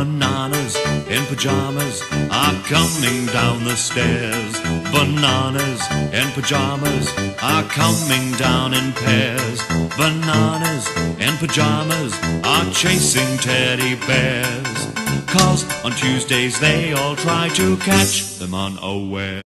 Bananas in pajamas are coming down the stairs. Bananas in pajamas are coming down in pairs. Bananas in pajamas are chasing teddy bears. 'Cause on Tuesdays they all try to catch them unaware.